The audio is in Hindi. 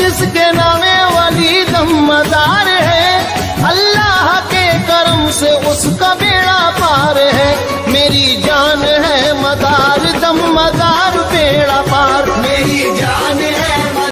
जिसके नामे वली दमदार है, अल्लाह के करम से उसका बेड़ा पार है। मेरी जान है मदार दमदार